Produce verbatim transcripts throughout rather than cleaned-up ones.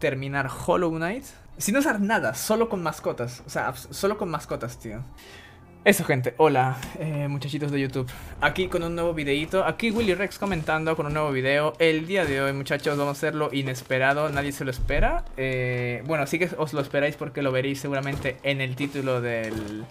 terminar Hollow Knight sin usar nada, solo con mascotas. O sea, solo con mascotas, tío. Eso, gente, hola, eh, muchachitos de YouTube. Aquí con un nuevo videito. Aquí Willy Rex comentando con un nuevo video. El día de hoy, muchachos, vamos a hacerlo inesperado. Nadie se lo espera. eh, Bueno, sí que os lo esperáis porque lo veréis seguramente en el título del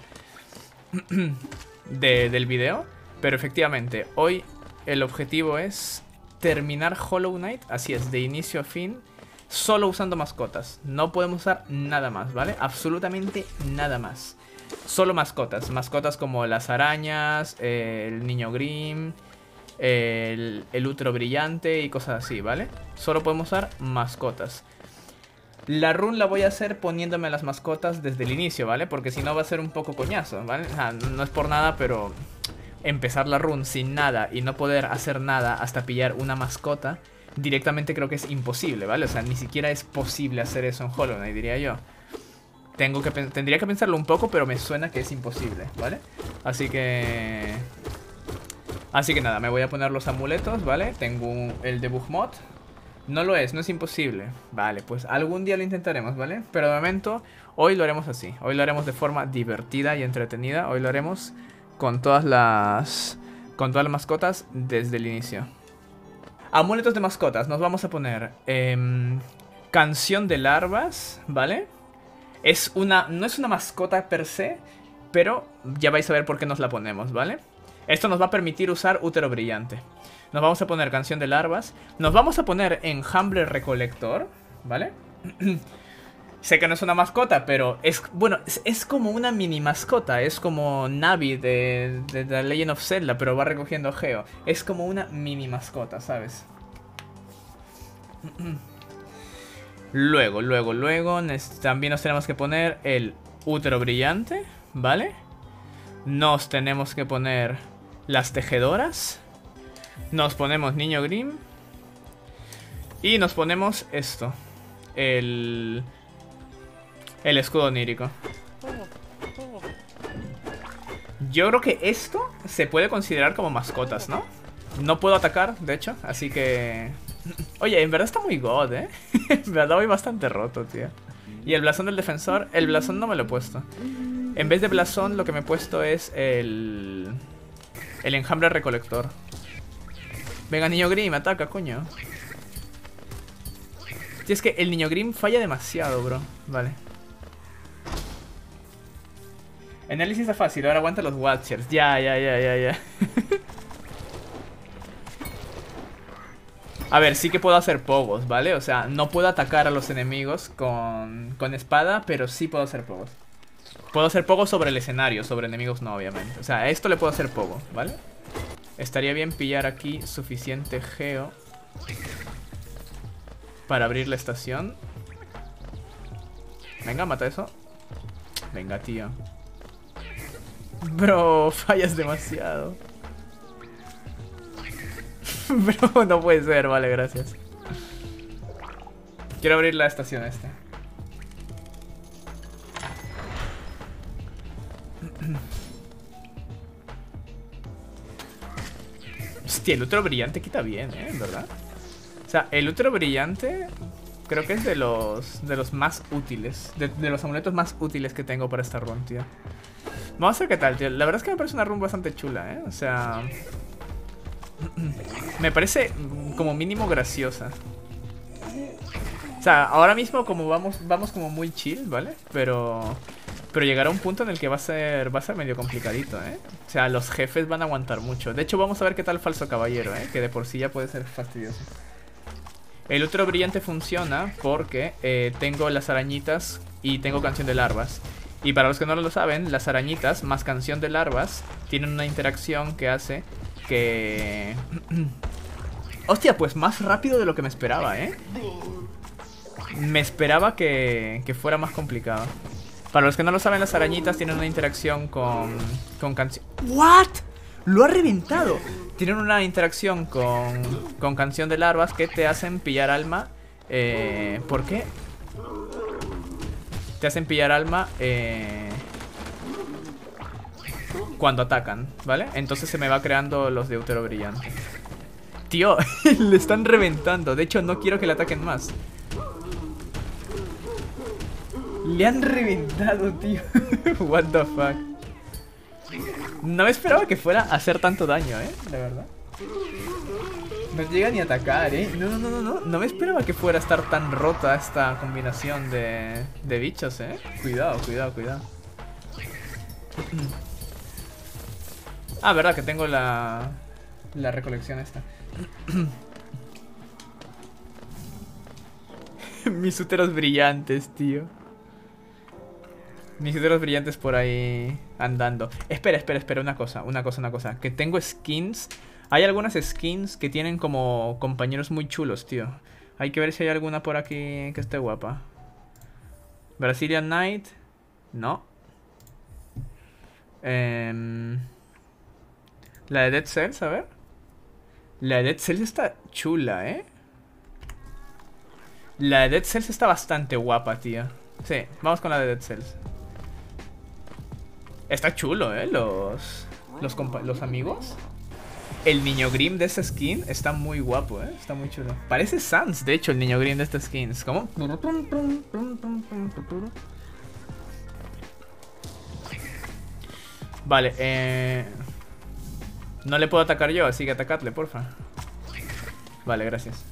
de, del video. Pero efectivamente, hoy el objetivo es terminar Hollow Knight. Así es, de inicio a fin, solo usando mascotas. No podemos usar nada más, ¿vale? Absolutamente nada más. Solo mascotas, mascotas como las arañas, eh, el niño Grimm, el, el útero brillante y cosas así, ¿vale? Solo podemos usar mascotas. La run la voy a hacer poniéndome las mascotas desde el inicio, ¿vale? Porque si no va a ser un poco coñazo, ¿vale? O sea, no es por nada, pero empezar la run sin nada y no poder hacer nada hasta pillar una mascota, directamente creo que es imposible, ¿vale? O sea, ni siquiera es posible hacer eso en Hollow Knight, diría yo. Tengo que, tendría que pensarlo un poco, pero me suena que es imposible, ¿vale? Así que... Así que nada, me voy a poner los amuletos, ¿vale? Tengo un, el debug mod. No lo es, no es imposible. Vale, pues algún día lo intentaremos, ¿vale? Pero de momento, hoy lo haremos así. Hoy lo haremos de forma divertida y entretenida. Hoy lo haremos con todas las... Con todas las mascotas desde el inicio. Amuletos de mascotas, nos vamos a poner... Eh, canción de larvas, ¿vale? Es una, no es una mascota per se, pero ya vais a ver por qué nos la ponemos, ¿vale? Esto nos va a permitir usar útero brillante. Nos vamos a poner canción de larvas. Nos vamos a poner enjambre recolector, ¿vale? Sé que no es una mascota, pero es, bueno, es, es como una mini mascota. Es como Navi de, de The Legend of Zelda, pero va recogiendo geo. Es como una mini mascota, ¿sabes? Luego, luego, luego, también nos tenemos que poner el útero brillante, ¿vale? Nos tenemos que poner las tejedoras. Nos ponemos niño Grimm. Y nos ponemos esto. El... El escudo onírico. Yo creo que esto se puede considerar como mascotas, ¿no? No puedo atacar, de hecho, así que... Oye, en verdad está muy god, ¿eh? En verdad voy bastante roto, tío. Y el blasón del defensor, el blasón no me lo he puesto. En vez de blasón lo que me he puesto es el... El enjambre recolector. Venga, niño Grimm, ataca, coño. Tío, es que el niño Grimm falla demasiado, bro. Vale. Análisis está fácil, ahora aguanta los Watchers. Ya, ya, ya, ya, ya. A ver, sí que puedo hacer pogos, ¿vale? O sea, no puedo atacar a los enemigos con, con espada, pero sí puedo hacer pogos. Puedo hacer pogos sobre el escenario, sobre enemigos no, obviamente. O sea, a esto le puedo hacer pogo, ¿vale? Estaría bien pillar aquí suficiente geo para abrir la estación. Venga, mata eso. Venga, tío. Bro, fallas demasiado. Bro, no puede ser, vale, gracias. Quiero abrir la estación esta. Hostia, el útero brillante quita bien, ¿eh? ¿Verdad? O sea, el útero brillante creo que es de los de los más útiles. De, de los amuletos más útiles que tengo para esta run, tío. Vamos a ver qué tal, tío. La verdad es que me parece una run bastante chula, ¿eh? O sea... Me parece como mínimo graciosa. O sea, ahora mismo como vamos vamos como muy chill, ¿vale? Pero pero llegará un punto en el que va a ser va a ser medio complicadito, ¿eh? O sea, los jefes van a aguantar mucho. De hecho, vamos a ver qué tal falso caballero, ¿eh? Que de por sí ya puede ser fastidioso. El útero brillante funciona porque eh, tengo las arañitas y tengo canción de larvas. Y para los que no lo saben, las arañitas más canción de larvas tienen una interacción que hace que... Hostia, pues más rápido de lo que me esperaba, ¿eh? Me esperaba que, que fuera más complicado. Para los que no lo saben, las arañitas tienen una interacción con... Con canción... ¿What? ¡Lo ha reventado! Tienen una interacción con... Con canción de larvas que te hacen pillar alma. Eh, ¿Por qué? Te hacen pillar alma eh, cuando atacan, ¿vale? Entonces se me va creando los de útero brillante. Tío, le están reventando. De hecho, no quiero que le ataquen más. Le han reventado, tío. What the fuck. No me esperaba que fuera a hacer tanto daño, eh. La verdad. No llega ni a atacar, eh. No, no, no, no, no. No me esperaba que fuera a estar tan rota esta combinación de, de bichos, eh. Cuidado, cuidado, cuidado. Ah, verdad que tengo la... La recolección esta. Mis úteros brillantes, tío. Mis úteros brillantes por ahí andando. Espera, espera, espera, una cosa, una cosa, una cosa. Que tengo skins. Hay algunas skins que tienen como compañeros muy chulos, tío. Hay que ver si hay alguna por aquí que esté guapa. Brazilian Knight. No. Eh, la de Dead Cells, a ver. La de Dead Cells está chula, ¿eh? La de Dead Cells está bastante guapa, tío. Sí, vamos con la de Dead Cells. Está chulo, ¿eh? Los, los, los amigos. El niño Grimm de esta skin está muy guapo, ¿eh? Está muy chulo. Parece Sans, de hecho, el niño Grimm de esta skin. ¿Cómo? Vale, eh... no le puedo atacar yo, así que atacadle, porfa. Vale, gracias.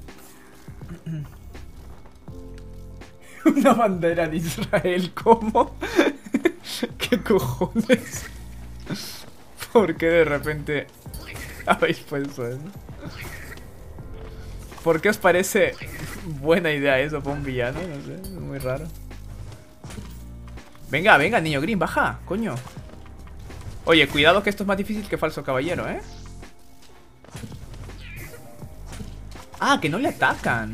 Una bandera de Israel, ¿cómo? ¿Qué cojones? ¿Por qué de repente habéis puesto eso? ¿Por qué os parece buena idea eso para un villano? No sé, es muy raro. Venga, venga, niño Green, baja, coño. Oye, cuidado que esto es más difícil que falso caballero, ¿eh? Ah, que no le atacan.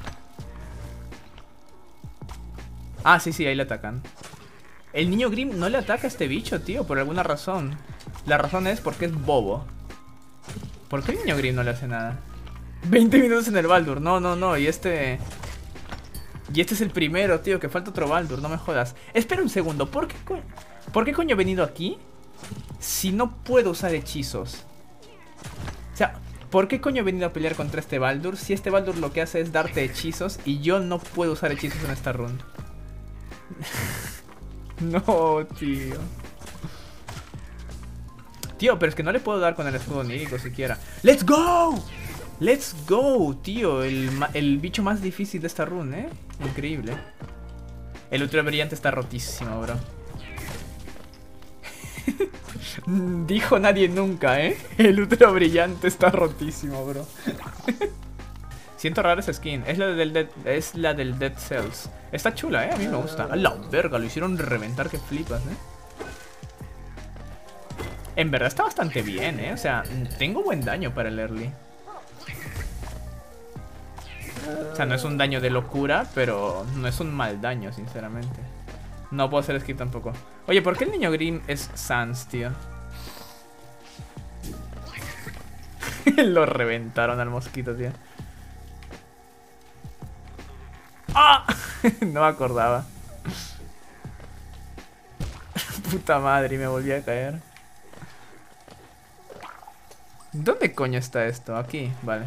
Ah, sí, sí, ahí le atacan. El niño Grimm no le ataca a este bicho, tío, por alguna razón. La razón es porque es bobo. ¿Por qué el niño Grimm no le hace nada? veinte minutos en el Baldur, no, no, no, y este... Y este es el primero, tío, que falta otro Baldur, no me jodas. Espera un segundo, ¿por qué coño, ¿por qué coño he venido aquí si no puedo usar hechizos? O sea, ¿por qué coño he venido a pelear contra este Baldur si este Baldur lo que hace es darte hechizos y yo no puedo usar hechizos en esta run? No, tío. Tío, pero es que no le puedo dar con el escudo onírico siquiera. ¡Let's go! ¡Let's go, tío! El, el bicho más difícil de esta run, ¿eh? Increíble. El ultra brillante está rotísimo, bro. Dijo nadie nunca, ¿eh? El ultra brillante está rotísimo, bro. Siento rara esa skin. Es la del Dead, es la del Dead Cells. Está chula, ¿eh? A mí me gusta. A la verga, lo hicieron reventar que flipas, ¿eh? En verdad está bastante bien, ¿eh? O sea, tengo buen daño para el early. O sea, no es un daño de locura, pero no es un mal daño, sinceramente. No puedo hacer skip tampoco. Oye, ¿por qué el niño Green es Sans, tío? Lo reventaron al mosquito, tío. ¡Ah! No me acordaba. Puta madre, me volví a caer. ¿Dónde coño está esto? Aquí, vale.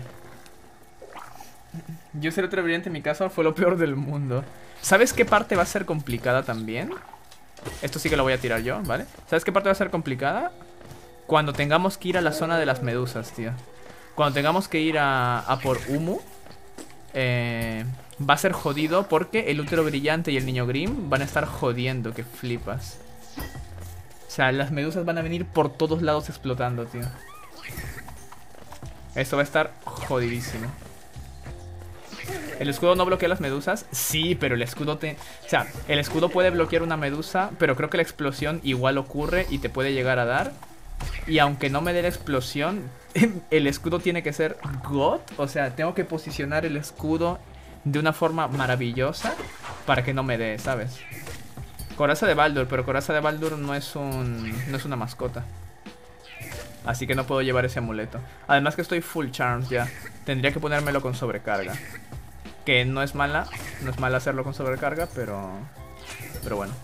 Yo ser otro brillante en mi caso fue lo peor del mundo. ¿Sabes qué parte va a ser complicada también? Esto sí que lo voy a tirar yo, ¿vale? ¿Sabes qué parte va a ser complicada? Cuando tengamos que ir a la zona de las medusas, tío. Cuando tengamos que ir a, a por Humu, eh, va a ser jodido porque el útero brillante y el niño Grimm van a estar jodiendo, que flipas. O sea, las medusas van a venir por todos lados explotando, tío. Esto va a estar jodidísimo. ¿El escudo no bloquea las medusas? Sí, pero el escudo te... O sea, el escudo puede bloquear una medusa, pero creo que la explosión igual ocurre y te puede llegar a dar. Y aunque no me dé la explosión, el escudo tiene que ser God. O sea, tengo que posicionar el escudo de una forma maravillosa para que no me dé, ¿sabes? Coraza de Baldur, pero Coraza de Baldur no es un... no es una mascota. Así que no puedo llevar ese amuleto. Además que estoy full charms ya. Tendría que ponérmelo con sobrecarga. Que no es mala. No es mala hacerlo con sobrecarga, pero... Pero bueno.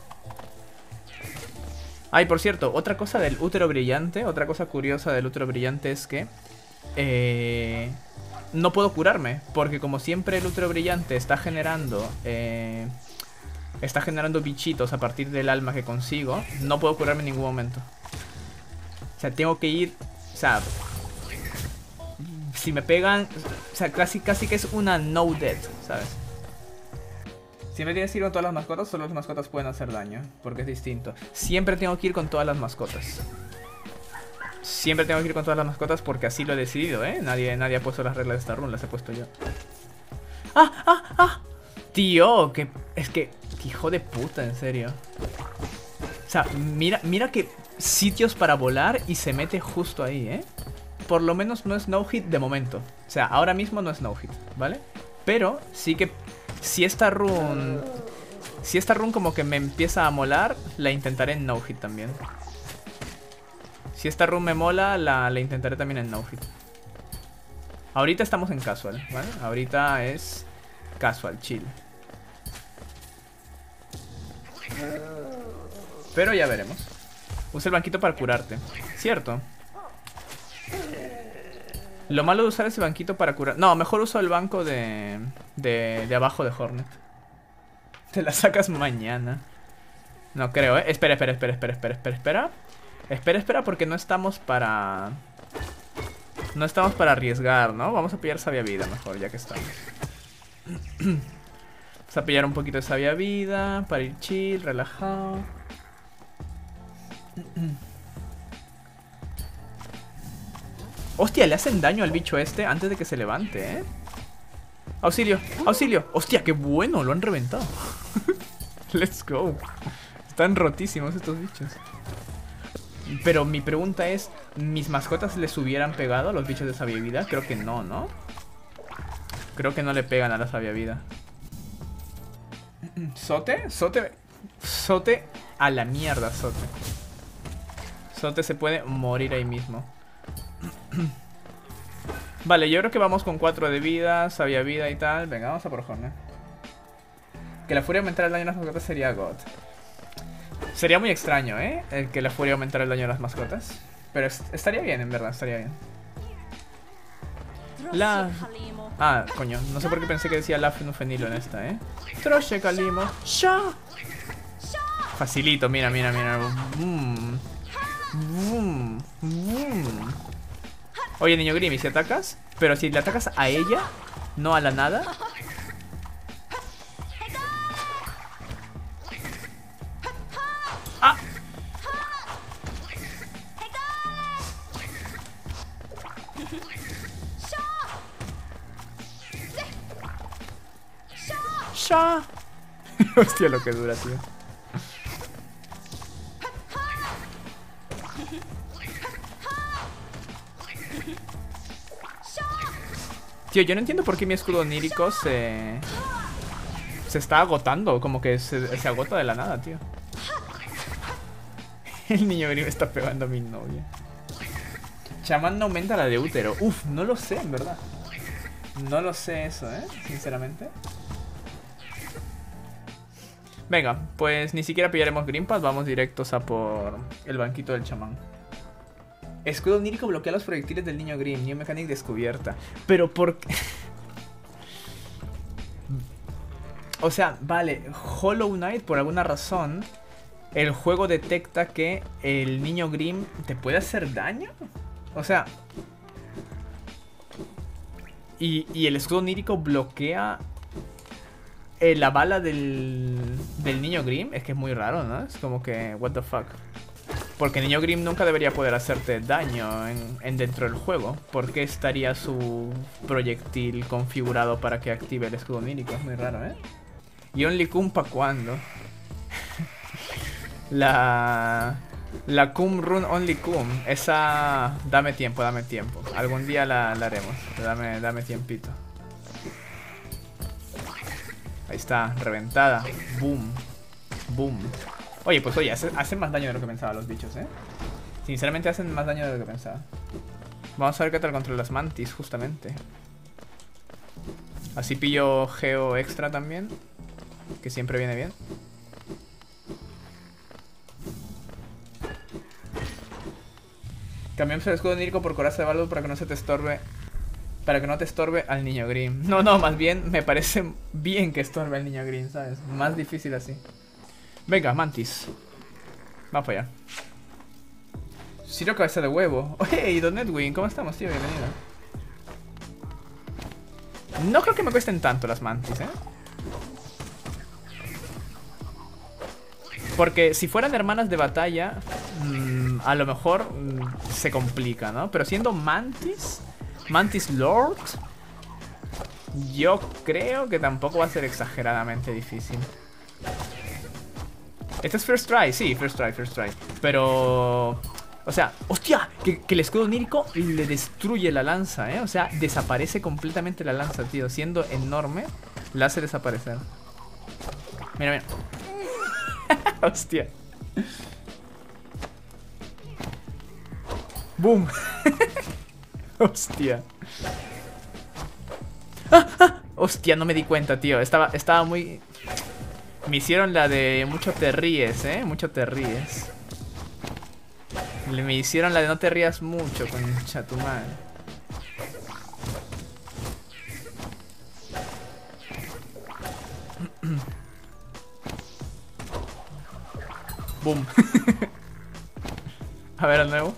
Ay, por cierto, otra cosa del útero brillante. Otra cosa curiosa del útero brillante es que... Eh, no puedo curarme. Porque como siempre el útero brillante está generando... Eh, está generando bichitos a partir del alma que consigo, no puedo curarme en ningún momento. O sea, tengo que ir... O sea... Si me pegan... O sea, casi, casi que es una no death, ¿sabes? Siempre tienes que ir con todas las mascotas, solo las mascotas pueden hacer daño, porque es distinto. Siempre tengo que ir con todas las mascotas. Siempre tengo que ir con todas las mascotas porque así lo he decidido, ¿eh? Nadie, nadie ha puesto las reglas de esta run, las he puesto yo. ¡Ah, ah, ah! Tío, que... Es que... Hijo de puta, en serio. O sea, mira, mira que sitios para volar y se mete justo ahí, ¿eh? Por lo menos no es no hit de momento. O sea, ahora mismo no es no hit, ¿vale? Pero sí que... Si esta run... Si esta run como que me empieza a molar, la intentaré en no hit también. Si esta run me mola, la, la intentaré también en no hit. Ahorita estamos en casual, ¿vale? Ahorita es casual, chill. Pero ya veremos. Usa el banquito para curarte. Cierto. Lo malo de usar ese banquito para curar... No, mejor uso el banco de... De, de abajo de Hornet. Te la sacas mañana. No creo, ¿eh? Espera, espera, espera, espera, espera, espera, espera. Espera, espera, porque no estamos para... No estamos para arriesgar, ¿no? Vamos a pillar sabia vida mejor, ya que estamos. Vamos a pillar un poquito de sabia vida para ir chill, relajado. Hostia, le hacen daño al bicho este antes de que se levante, ¿eh? Auxilio, auxilio. Hostia, qué bueno, lo han reventado. Let's go. Están rotísimos estos bichos. Pero mi pregunta es, ¿mis mascotas les hubieran pegado a los bichos de sabia vida? Creo que no, ¿no? Creo que no le pegan a la sabia vida. ¿Sote? ¿Sote? ¿Sote? A la mierda, Sote. Sote se puede morir ahí mismo. Vale, yo creo que vamos con cuatro de vida, sabia vida y tal. Venga, vamos a por Hornet. Que la furia aumentara el daño a las mascotas sería God. Sería muy extraño, ¿eh? El que la furia aumentara el daño a las mascotas. Pero es, estaría bien, en verdad, estaría bien. La... Ah, coño, no sé por qué pensé que decía Lafenufenilo en esta, ¿eh? Troshe Kalimo. ¡Sha! Facilito, mira, mira, mira. Boom. Boom. Boom. Oye, niño Grim, ¿y si atacas? Pero si le atacas a ella, no a la nada. ¡Ah! ¡Sha! Hostia, lo que dura, tío. Tío, yo no entiendo por qué mi escudo onírico se... Se está agotando, como que se, se agota de la nada, tío. El niño Grim está pegando a mi novia. Chamán no aumenta la de útero. Uf, no lo sé, en verdad. No lo sé eso, ¿eh? Sinceramente. Venga, pues ni siquiera pillaremos Grimpass. Vamos directos a por el banquito del chamán. Escudo onírico bloquea los proyectiles del niño Grim. New Mechanic descubierta. Pero ¿por qué? O sea, vale, Hollow Knight, por alguna razón, el juego detecta que el niño Grim te puede hacer daño. O sea... Y, y el escudo onírico bloquea eh, la bala del, del niño Grim. Es que es muy raro, ¿no? Es como que, what the fuck. Porque el niño Grim nunca debería poder hacerte daño en, en dentro del juego. ¿Por qué estaría su proyectil configurado para que active el escudo onírico? Es muy raro, ¿eh? ¿Y Only Cum pa' cuándo? La... La Cum Run Only Cum. Esa... Dame tiempo, dame tiempo. Algún día la, la haremos. Dame, dame tiempito. Ahí está, reventada. Boom. Boom. Oye, pues oye, hace, hacen más daño de lo que pensaba los bichos, ¿eh? Sinceramente hacen más daño de lo que pensaba. Vamos a ver qué tal contra las mantis, justamente. Así pillo geo extra también, que siempre viene bien. Cambiamos el escudo onírico por coraza de Baldur para que no se te estorbe Para que no te estorbe al niño Grimm. No, no, más bien me parece bien que estorbe al niño Grimm, ¿sabes? Más difícil así. Venga, Mantis. Va para allá. Ciro cabeza de huevo. Hey, Don Edwin, ¿cómo estamos, tío? Bienvenido. No creo que me cuesten tanto las Mantis, ¿eh? Porque si fueran hermanas de batalla, mmm, a lo mejor mmm, se complica, ¿no? Pero siendo Mantis, Mantis Lord, yo creo que tampoco va a ser exageradamente difícil. Este es First Try, sí, First Try, First Try. Pero... O sea, ¡hostia! Que, que el escudo onírico le destruye la lanza, ¿eh? O sea, desaparece completamente la lanza, tío. Siendo enorme, la hace desaparecer. Mira, mira. Hostia. Boom. Hostia. ¡Ah, ah! Hostia, no me di cuenta, tío. Estaba, estaba muy... Me hicieron la de mucho te ríes, ¿eh? Mucho te ríes. Me hicieron la de no te rías mucho, concha tu madre. Boom. A ver, al nuevo.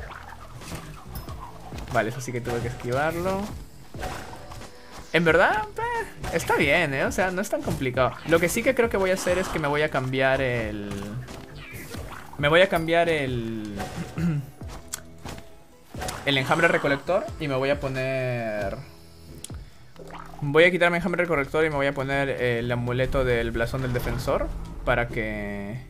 Vale, eso sí que tuve que esquivarlo. En verdad, eh, está bien, ¿eh? O sea, no es tan complicado. Lo que sí que creo que voy a hacer es que me voy a cambiar el... Me voy a cambiar el... el enjambre recolector y me voy a poner... Voy a quitarme el enjambre recolector y me voy a poner el amuleto del blasón del defensor para que...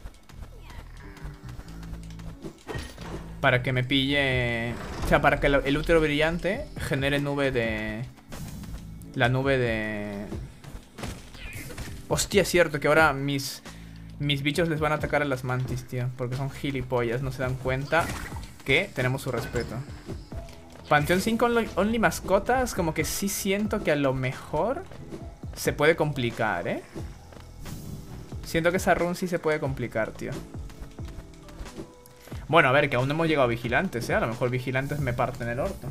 Para que me pille... O sea, para que el útero brillante genere nube de... La nube de... Hostia, es cierto que ahora mis... Mis bichos les van a atacar a las mantis, tío. Porque son gilipollas, no se dan cuenta que tenemos su respeto. Panteón cinco only, only mascotas, como que sí siento que a lo mejor se puede complicar, ¿eh? Siento que esa run sí se puede complicar, tío. Bueno, a ver, que aún no hemos llegado a vigilantes, ¿eh? A lo mejor vigilantes me parten el orto.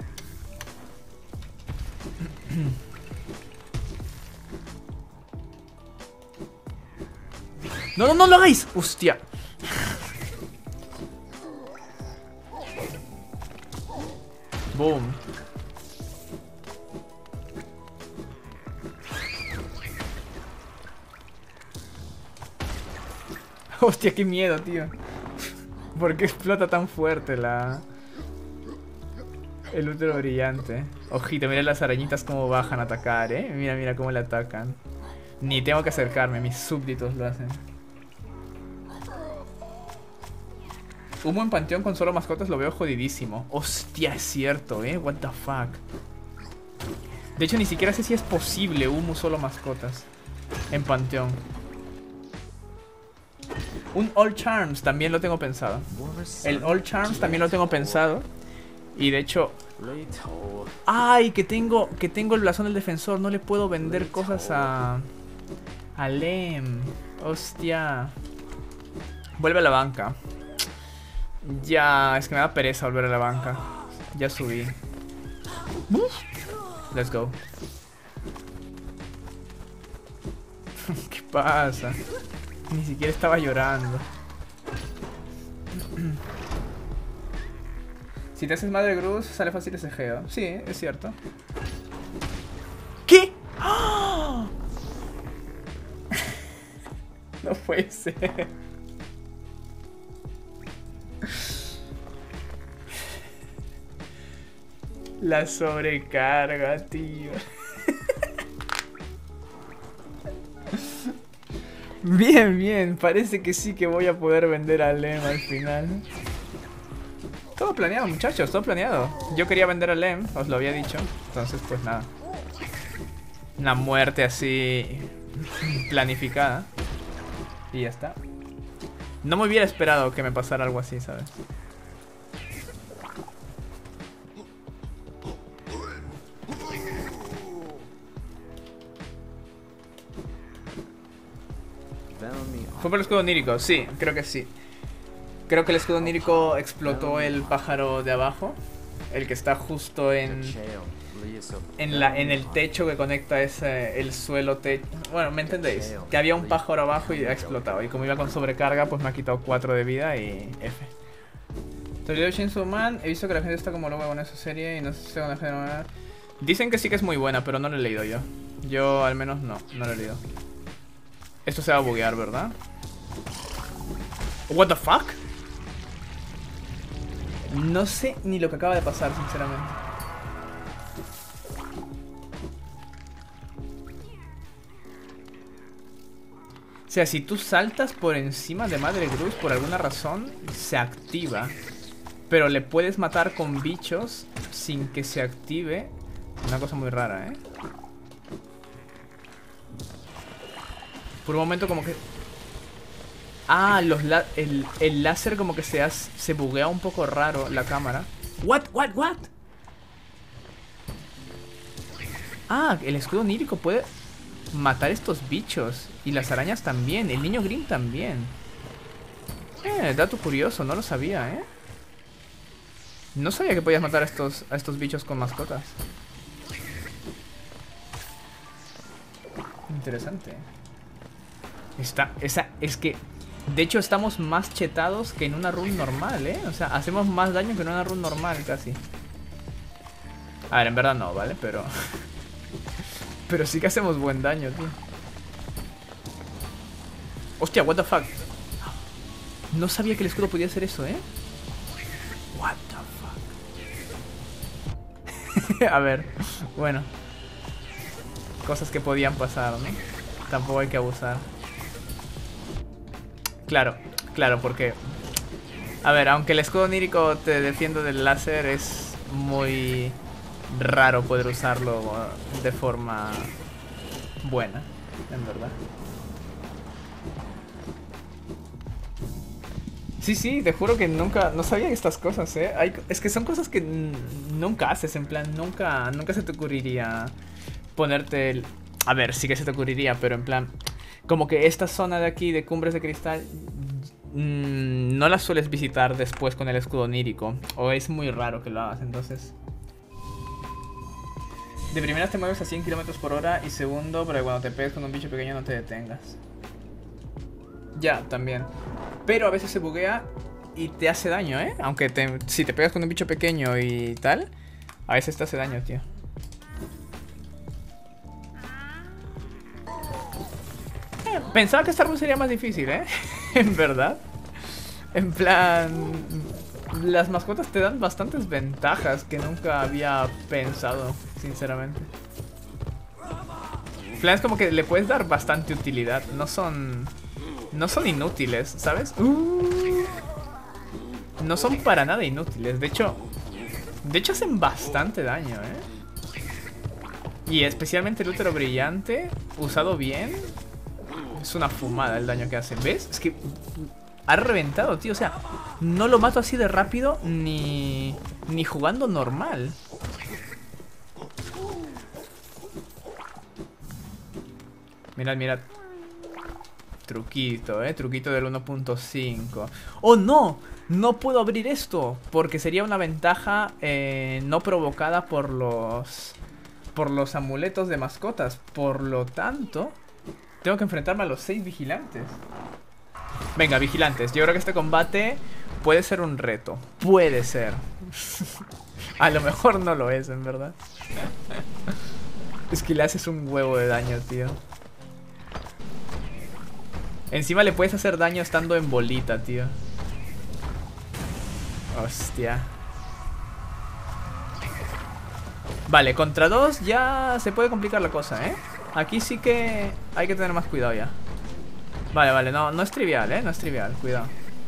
¡No, no, no lo hagáis! ¡Hostia! Boom. Hostia, qué miedo, tío. ¿Por qué explota tan fuerte la... el útero brillante? Ojito, mira las arañitas cómo bajan a atacar, ¿eh? Mira, mira cómo le atacan. Ni tengo que acercarme, mis súbditos lo hacen. Humo en panteón con solo mascotas lo veo jodidísimo. Hostia, es cierto, ¿eh? What the fuck. De hecho, ni siquiera sé si es posible humo solo mascotas en panteón. Un All Charms también lo tengo pensado. El All Charms también lo tengo pensado. Y de hecho... ¡Ay! Que tengo, que tengo el blasón del defensor. No le puedo vender cosas a... a Lem. Hostia. Vuelve a la banca. Ya, es que me da pereza volver a la banca. Ya subí. Let's go. ¿Qué pasa? Ni siquiera estaba llorando. Si te haces madre Gruz, sale fácil ese geo. Sí, es cierto. ¿Qué? ¡Oh! No puede ser. La sobrecarga, tío. Bien, bien. Parece que sí que voy a poder vender a Lem al final. Todo planeado, muchachos. Todo planeado. Yo quería vender a Lem, os lo había dicho. Entonces, pues nada. Una muerte así planificada. Y ya está. No me hubiera esperado que me pasara algo así, ¿sabes? ¿Fue por el escudo onírico? Sí, creo que sí. Creo que el escudo onírico explotó el pájaro de abajo. El que está justo en... En, la, en el techo que conecta ese, el suelo techo. Bueno, ¿me entendéis? Que había un pájaro abajo y ha explotado. Y como iba con sobrecarga, pues me ha quitado cuatro de vida y F. Teoría de Chainsaw Man. He visto que la gente está como loca con esa serie y no sé si van a generar... Dicen que sí que es muy buena, pero no la he leído yo. Yo al menos no, no la he leído. Esto se va a buguear, ¿verdad? What the fuck? No sé ni lo que acaba de pasar, sinceramente. O sea, si tú saltas por encima de Madre Gruz por alguna razón, se activa. Pero le puedes matar con bichos sin que se active. Una cosa muy rara, ¿eh? Por un momento como que... Ah, los la el, el láser como que se, hace, se buguea un poco raro la cámara. What, what, what? Ah, el escudo onírico puede matar estos bichos. Y las arañas también. El niño Grimm también. Eh, dato curioso, no lo sabía, ¿eh? No sabía que podías matar a estos, a estos bichos con mascotas. Interesante. Está, esa, es que... De hecho estamos más chetados que en una run normal, ¿eh? O sea, hacemos más daño que en una run normal casi. A ver, en verdad no, ¿vale? Pero... Pero sí que hacemos buen daño, tío. Hostia, what the fuck. No sabía que el escudo podía hacer eso, ¿eh? What the fuck. A ver, bueno. Cosas que podían pasar, ¿no? Tampoco hay que abusar. Claro, claro, porque... A ver, aunque el escudo onírico te defienda del láser, es muy raro poder usarlo de forma buena, en verdad. Sí, sí, te juro que nunca... No sabía estas cosas, ¿eh? Hay, es que son cosas que nunca haces, en plan, nunca, nunca se te ocurriría ponerte el... A ver, sí que se te ocurriría, pero en plan... Como que esta zona de aquí, de Cumbres de Cristal, mmm, no la sueles visitar después con el escudo onírico. O es muy raro que lo hagas, entonces... De primeras te mueves a cien kilómetros por hora y segundo, para que cuando te pegues con un bicho pequeño no te detengas. Ya, también. Pero a veces se buguea y te hace daño, ¿eh? Aunque te, si te pegas con un bicho pequeño y tal, a veces te hace daño, tío. Pensaba que esta run sería más difícil, ¿eh? En verdad. En plan... Las mascotas te dan bastantes ventajas que nunca había pensado, sinceramente. En plan, es como que le puedes dar bastante utilidad. No son... No son inútiles, ¿sabes? Uh, no son para nada inútiles. De hecho... De hecho hacen bastante daño, ¿eh? Y especialmente el útero brillante, usado bien... Es una fumada el daño que hace. ¿Ves? Es que ha reventado, tío. O sea, no lo mato así de rápido ni, ni jugando normal. Mirad, mirad. Truquito, eh. Truquito del uno punto cinco. ¡Oh, no! No puedo abrir esto. Porque sería una ventaja eh, no provocada por los... Por los amuletos de mascotas. Por lo tanto... Tengo que enfrentarme a los seis vigilantes. Venga, vigilantes. Yo creo que este combate puede ser un reto. Puede ser. A lo mejor no lo es, en verdad. Es que le haces un huevo de daño, tío. Encima le puedes hacer daño estando en bolita, tío. Hostia. Vale, contra dos ya se puede complicar la cosa, ¿eh? Aquí sí que hay que tener más cuidado ya. Vale, vale, no, no es trivial, ¿eh? No es trivial, cuidado.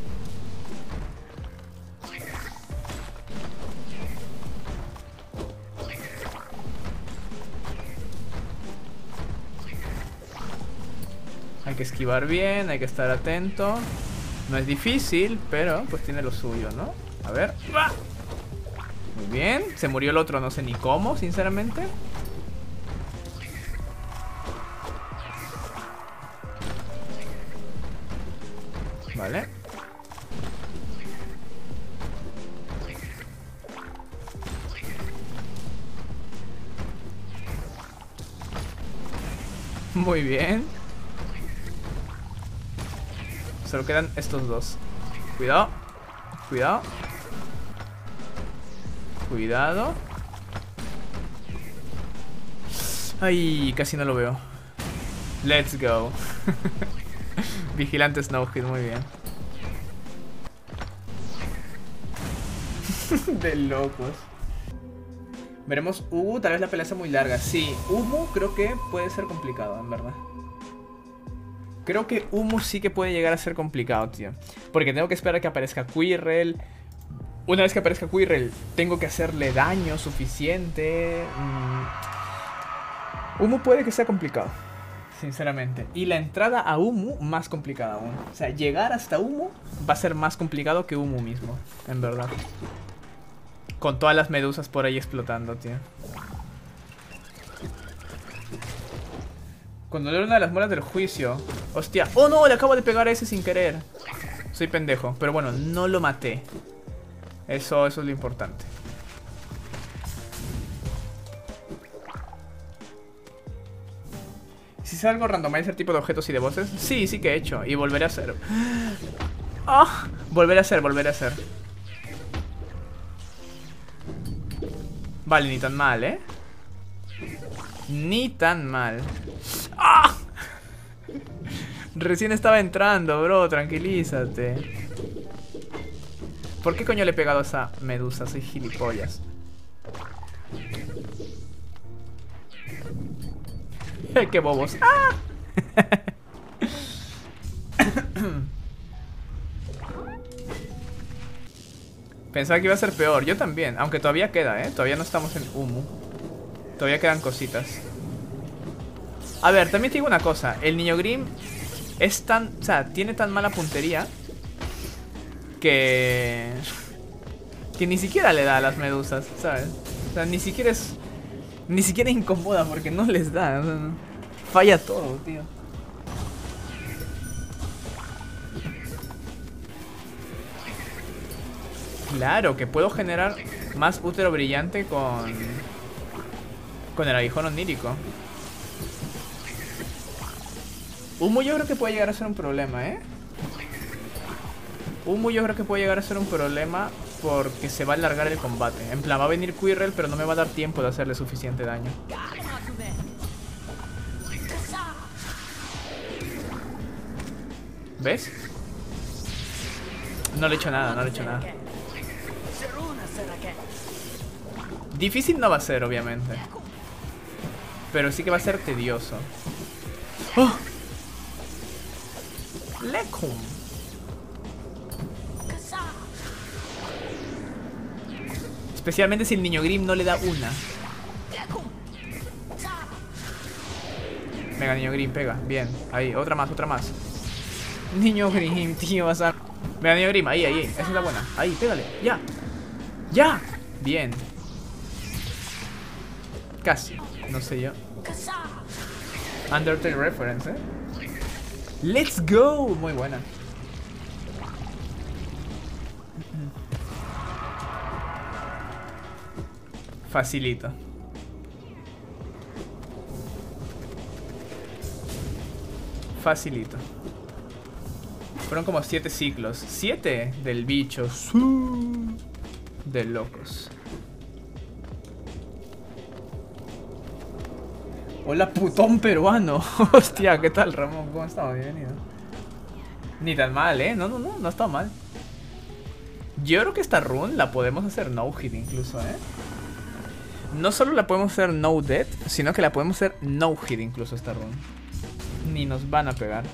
Hay que esquivar bien, hay que estar atento. No es difícil, pero pues tiene lo suyo, ¿no? A ver. Muy bien, se murió el otro, no sé ni cómo, sinceramente. Vale. Muy bien. Solo quedan estos dos. Cuidado. Cuidado. Cuidado. Ay, casi no lo veo. Let's go. Vigilante Snow Hit, muy bien. De locos. Veremos. Uh, tal vez la pelea sea muy larga. Sí, Umu creo que puede ser complicado, en verdad. Creo que Umu sí que puede llegar a ser complicado, tío. Porque tengo que esperar a que aparezca Quirrell. Una vez que aparezca Quirrell, tengo que hacerle daño suficiente. Mm. Umu puede que sea complicado, sinceramente. Y la entrada a Umu más complicada aún. O sea, llegar hasta Umu va a ser más complicado que Umu mismo, en verdad. Con todas las medusas por ahí explotando, tío. Cuando le una de las muelas del juicio. Hostia. Oh no, le acabo de pegar a ese sin querer. Soy pendejo. Pero bueno, no lo maté. Eso, eso es lo importante. Si es algo randomizer tipo de objetos y de voces. Sí, sí que he hecho. Y volveré a hacer. ¡Ah! Volveré a hacer, volveré a hacer. Vale, ni tan mal, ¿eh? Ni tan mal. ¡Ah! Recién estaba entrando, bro. Tranquilízate. ¿Por qué coño le he pegado a esa medusa? Soy gilipollas. ¡Qué bobos! ¡Ah! Pensaba que iba a ser peor. Yo también. Aunque todavía queda, ¿eh? Todavía no estamos en Umu. Todavía quedan cositas. A ver, también te digo una cosa. El niño Grimm es tan... O sea, tiene tan mala puntería que... que ni siquiera le da a las medusas, ¿sabes? O sea, ni siquiera es... Ni siquiera incomoda porque no les da. O sea, no. Falla todo, tío. Claro, que puedo generar más útero brillante con... con el aguijón onírico. Umu yo creo que puede llegar a ser un problema, ¿eh? Umu yo creo que puede llegar a ser un problema porque se va a alargar el combate. En plan, va a venir Quirrell, pero no me va a dar tiempo de hacerle suficiente daño. ¿Ves? No le he hecho nada, no le he hecho nada. Difícil no va a ser, obviamente. Pero sí que va a ser tedioso. ¡Oh! Lecum. Especialmente si el niño Grimm no le da una. Venga, niño Grimm, pega. Bien, ahí, otra más, otra más. Niño Grimm, tío, vas a... Venga, niño Grimm, ahí, ahí, esa es la buena. Ahí, pégale, ya. ¡Ya! Bien. Casi, no sé yo. Undertale reference, ¿eh? ¡Let's go! Muy buena. Facilito. Facilito. Fueron como siete ciclos. ¿Siete? Del bicho. De locos. Hola, putón peruano. Hostia, ¿qué tal, Ramón? ¿Cómo estamos? Bienvenido. Ni tan mal, ¿eh? No, no, no, no está mal. Yo creo que esta run la podemos hacer no-hit incluso, ¿eh? No solo la podemos hacer no-death, sino que la podemos hacer no-hit incluso esta run. Ni nos van a pegar.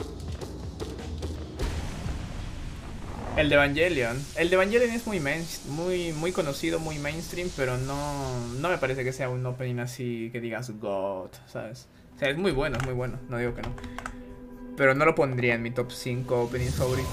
El de Evangelion. El de Evangelion es muy, main, muy, muy conocido, muy mainstream, pero no, no me parece que sea un opening así que digas God, ¿sabes? O sea, es muy bueno, es muy bueno, no digo que no. Pero no lo pondría en mi top cinco openings favoritos.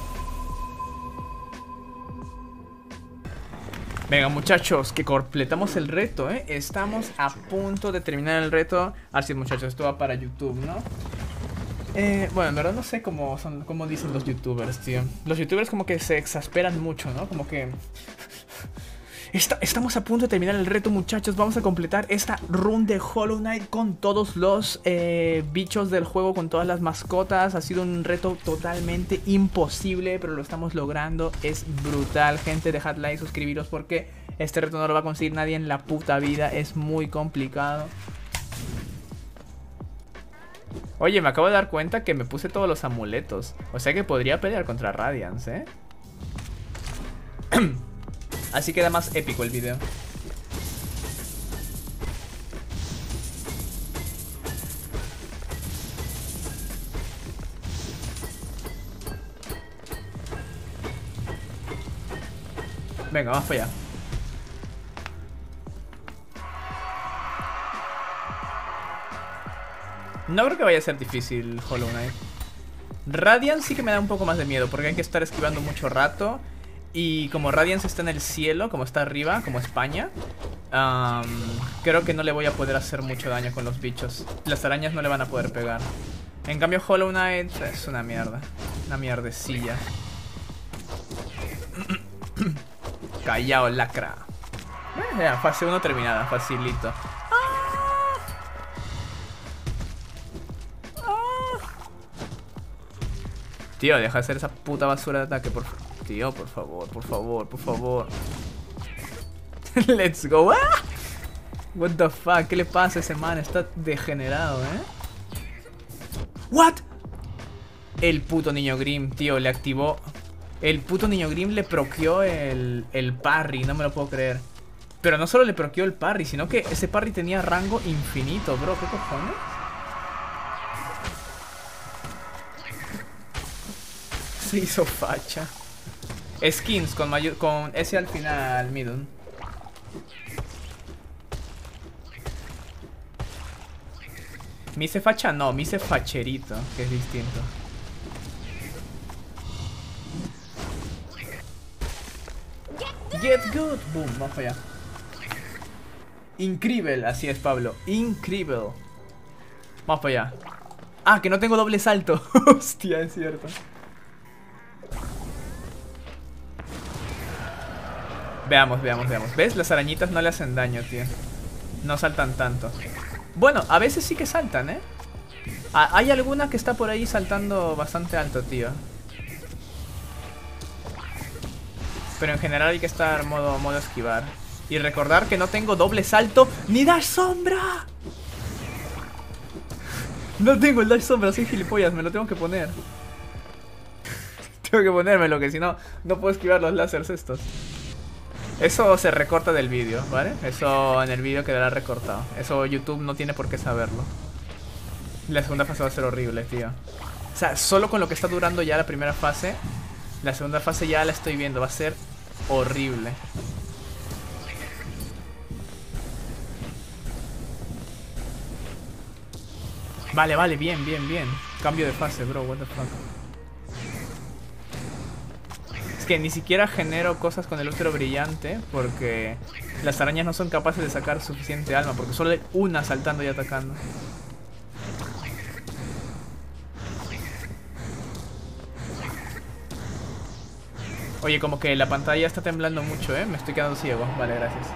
Venga, muchachos, que completamos el reto, ¿eh? Estamos a punto de terminar el reto. Así, muchachos, esto va para YouTube, ¿no? Eh, bueno, en verdad no sé cómo, son, cómo dicen los youtubers, tío. Los youtubers como que se exasperan mucho, ¿no? Como que... Está, estamos a punto de terminar el reto, muchachos. Vamos a completar esta run de Hollow Knight con todos los eh, bichos del juego, con todas las mascotas. Ha sido un reto totalmente imposible, pero lo estamos logrando. Es brutal, gente. Dejad like, suscribiros, porque este reto no lo va a conseguir nadie en la puta vida. Es muy complicado. Oye, me acabo de dar cuenta que me puse todos los amuletos. O sea que podría pelear contra Radiance, ¿eh? Así queda más épico el video. Venga, vamos para allá. No creo que vaya a ser difícil Hollow Knight. Radiance sí que me da un poco más de miedo, porque hay que estar esquivando mucho rato. Y como Radiance está en el cielo, como está arriba, como España, um, creo que no le voy a poder hacer mucho daño con los bichos. Las arañas no le van a poder pegar. En cambio Hollow Knight es una mierda. Una mierdecilla. Callao, lacra. Eh, ya, fase uno terminada, facilito. Tío, deja de hacer esa puta basura de ataque, por favor. Tío, por favor, por favor, por favor. Let's go. ¡Ah! What the fuck, ¿qué le pasa a ese man? Está degenerado, ¿eh? What? El puto niño Grimm, tío, le activó. El puto niño Grimm le proqueó el, el parry, no me lo puedo creer. Pero no solo le proqueó el parry, sino que ese parry tenía rango infinito, bro. ¿Qué cojones? Se hizo facha. Skins con, con ese al final, Midun. Me hice facha, no, me hice facherito, que es distinto. Get good. Boom, vamos para allá. Increíble, así es, Pablo. Increíble. Vamos para allá. Ah, que no tengo doble salto. Hostia, es cierto. Veamos, veamos, veamos. ¿Ves? Las arañitas no le hacen daño, tío. No saltan tanto. Bueno, a veces sí que saltan, ¿eh? Ah, hay alguna que está por ahí saltando bastante alto, tío. Pero en general hay que estar modo, modo esquivar. Y recordar que no tengo doble salto ni dash sombra. No tengo el dash sombra, soy gilipollas, me lo tengo que poner. Tengo que ponérmelo, que si no, no puedo esquivar los láseres estos. Eso se recorta del vídeo, ¿vale? Eso en el vídeo quedará recortado. Eso YouTube no tiene por qué saberlo. La segunda fase va a ser horrible, tío. O sea, solo con lo que está durando ya la primera fase, la segunda fase ya la estoy viendo. Va a ser horrible. Vale, vale, bien, bien, bien. Cambio de fase, bro, what the fuck. Es que ni siquiera genero cosas con el útero brillante, porque las arañas no son capaces de sacar suficiente alma, porque solo hay una saltando y atacando. Oye, como que la pantalla está temblando mucho, ¿eh? Me estoy quedando ciego. Vale, gracias.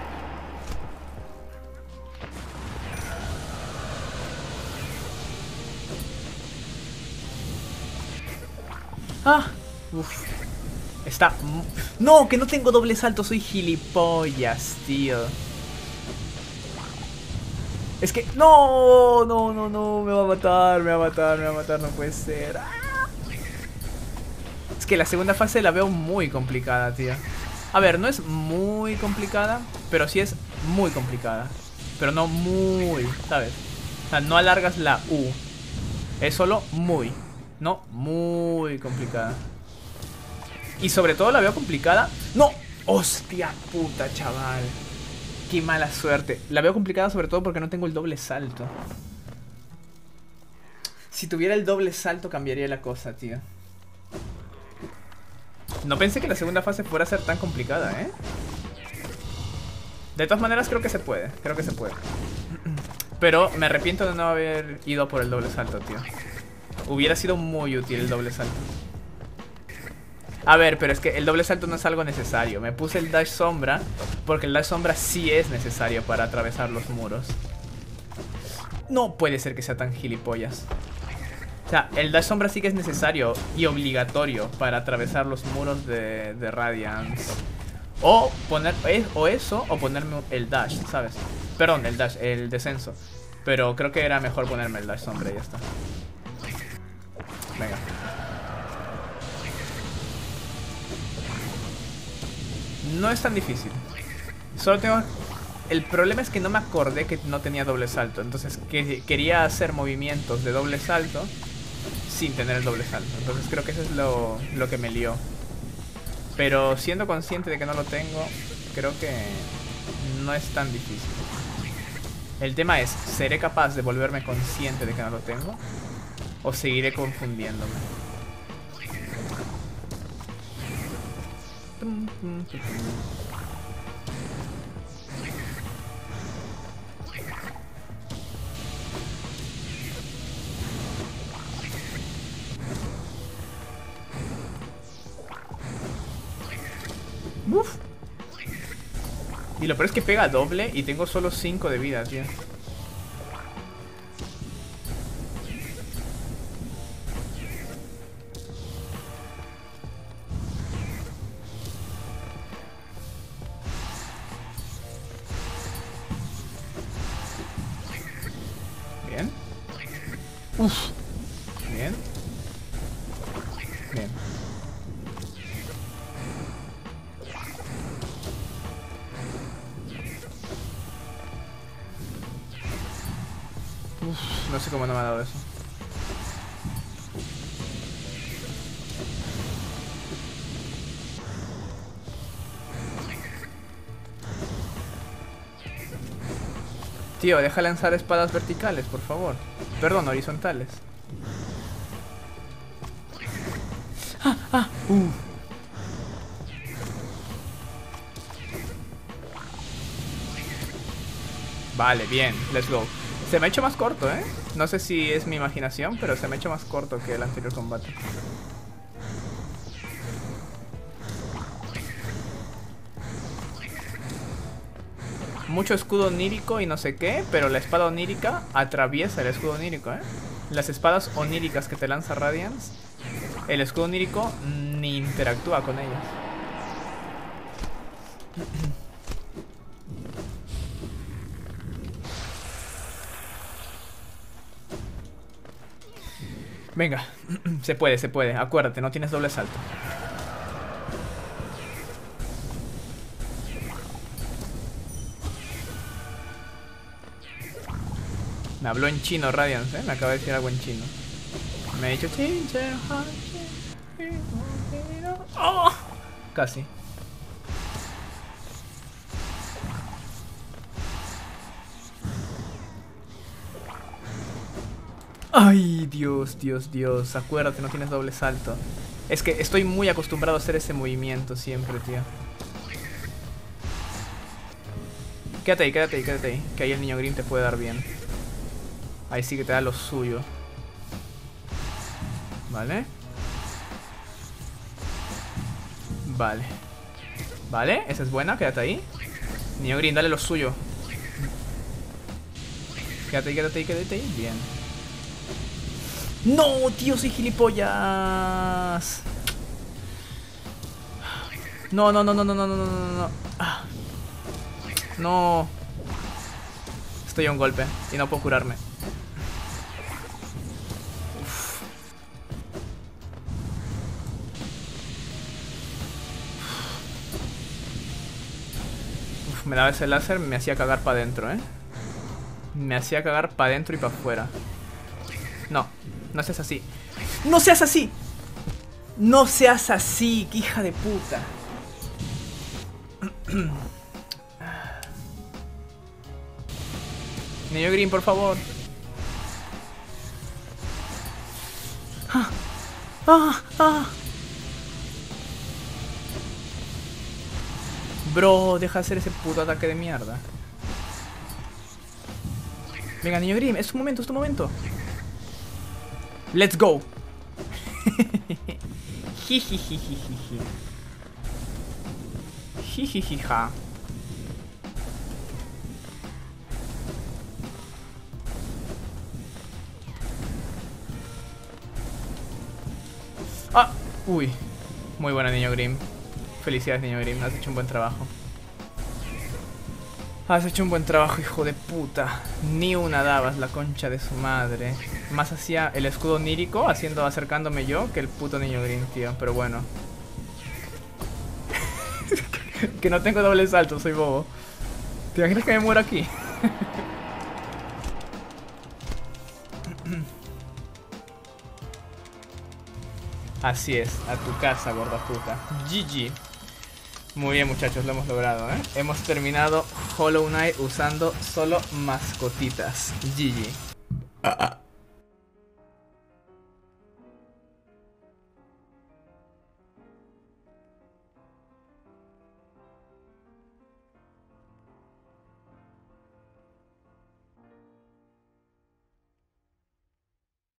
Ah, uff. Está... No, que no tengo doble salto, soy gilipollas, tío. Es que... No, no, no, no, me va a matar, me va a matar, me va a matar, no puede ser. ¡Ah! Es que la segunda fase la veo muy complicada, tío. A ver, no es muy complicada, pero sí es muy complicada. Pero no muy, ¿sabes? O sea, no alargas la U. Es solo muy, no muy complicada. Y sobre todo la veo complicada. ¡No! ¡Hostia puta, chaval! ¡Qué mala suerte! La veo complicada sobre todo porque no tengo el doble salto. Si tuviera el doble salto cambiaría la cosa, tío. No pensé que la segunda fase fuera a ser tan complicada, ¿eh? De todas maneras creo que se puede. Creo que se puede. Pero me arrepiento de no haber ido por el doble salto, tío. Hubiera sido muy útil el doble salto. A ver, pero es que el doble salto no es algo necesario. Me puse el dash sombra porque el dash sombra sí es necesario para atravesar los muros. No puede ser que sea tan gilipollas. O sea, el dash sombra sí que es necesario y obligatorio para atravesar los muros de, de Radiance. O poner o eso o ponerme el dash, ¿sabes? Perdón, el dash, el descenso. Pero creo que era mejor ponerme el dash sombra y ya está. Venga. No es tan difícil. Solo tengo... El problema es que no me acordé que no tenía doble salto. Entonces que quería hacer movimientos de doble salto sin tener el doble salto. Entonces creo que eso es lo, lo que me lió. Pero siendo consciente de que no lo tengo, creo que no es tan difícil. El tema es, ¿seré capaz de volverme consciente de que no lo tengo? ¿O seguiré confundiéndome? Uf. Y lo peor es que pega doble y tengo solo cinco de vida, tío. Bien. Uf. Bien. Bien. Uf, no sé cómo no me ha dado eso. Tío, deja lanzar espadas verticales, por favor. Perdón, horizontales. Ah, ah, uh. Vale, bien, let's go. Se me ha hecho más corto, ¿eh? No sé si es mi imaginación, pero se me ha hecho más corto que el anterior combate. Mucho escudo onírico y no sé qué, pero la espada onírica atraviesa el escudo onírico, ¿eh? Las espadas oníricas que te lanza Radiance, el escudo onírico ni interactúa con ellas. Venga, se puede, se puede. Acuérdate, no tienes doble salto. Me habló en chino Radiance, ¿eh? Me acaba de decir algo en chino. Me ha dicho... ¡Oh! Casi. Ay, Dios, Dios, Dios. Acuérdate, no tienes doble salto. Es que estoy muy acostumbrado a hacer ese movimiento siempre, tío. Quédate ahí, quédate ahí, quédate ahí. Que ahí el niño Green te puede dar bien. Ahí sí que te da lo suyo. Vale. Vale. Vale, esa es buena, quédate ahí. Niño Green, dale lo suyo. Quédate ahí, quédate ahí, quédate ahí. Bien. ¡No, tío! ¡Soy gilipollas! No, no, no, no, no, no, no, no, no, no. Ah. No. Estoy a un golpe y no puedo curarme. Uf. Uf, me daba ese láser, me hacía cagar para adentro, ¿eh? Me hacía cagar para adentro y para afuera. No, no seas así. ¡No seas así! ¡No seas así! ¡Qué hija de puta! Niño Green, por favor. Ah, ah, ah. Bro, deja de hacer ese puto ataque de mierda. Venga, Niño Green, es tu momento, es tu momento. Let's go. Jijijijijiji. Jijijija. Ah, uy. Muy buena, niño Grimm. Felicidades, niño Grimm. Has hecho un buen trabajo. Has hecho un buen trabajo, hijo de puta. Ni una dabas, la concha de su madre. Más hacía el escudo onírico haciendo, acercándome yo que el puto niño Grimm, tío. Pero bueno. Que no tengo doble salto, soy bobo. ¿Te imaginas que me muero aquí? Así es, a tu casa, gorda puta. G G. Muy bien, muchachos, lo hemos logrado, ¿eh? Hemos terminado Hollow Knight usando solo mascotitas. G G.